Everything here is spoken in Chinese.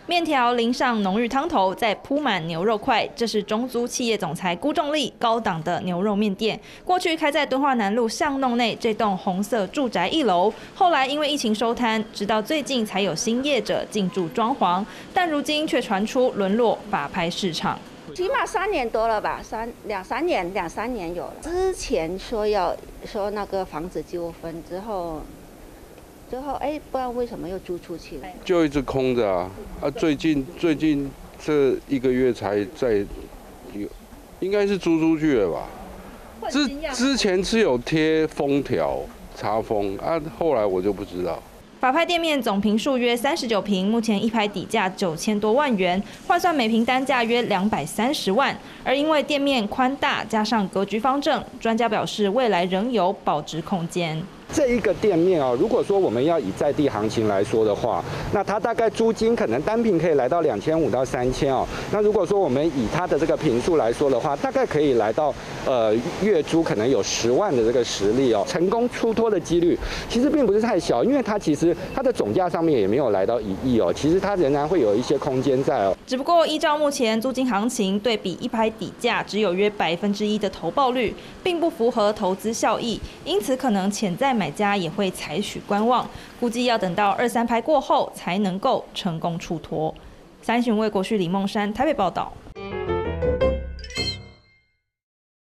面条淋上浓郁汤头，再铺满牛肉块。这是中租企业总裁辜仲立高档的牛肉面店。过去开在敦化南路巷弄内这栋红色住宅1楼，后来因为疫情收摊，直到最近才有新业者进驻装潢，但如今却传出沦落法拍市场。 起码3年多了吧，两三年有了。之前说那个房子纠纷之后哎，不知道为什么又租出去了， 就一直空着啊！最近这1个月才在有，应该是租出去了吧？之前是有贴封条查封啊，后来我就不知道。 法拍店面总坪数约39坪，目前一拍底价9000多万元，换算每坪单价约230万。而因为店面宽大，加上格局方正，专家表示未来仍有保值空间。 这一个店面哦，如果说我们要以在地行情来说的话，那它大概租金可能单坪可以来到2500到3000哦。那如果说我们以它的这个坪数来说的话，大概可以来到月租可能有10万的这个实力哦。成功出脱的几率其实并不是太小，因为它其实它的总价上面也没有来到1亿哦，其实它仍然会有一些空间在哦。 只不过依照目前租金行情，对比一拍底价只有约1%的投报率，并不符合投资效益，因此可能潜在买家也会采取观望，估计要等到2、3拍过后才能够成功出脱。三旬卫国旭李梦山台北报道。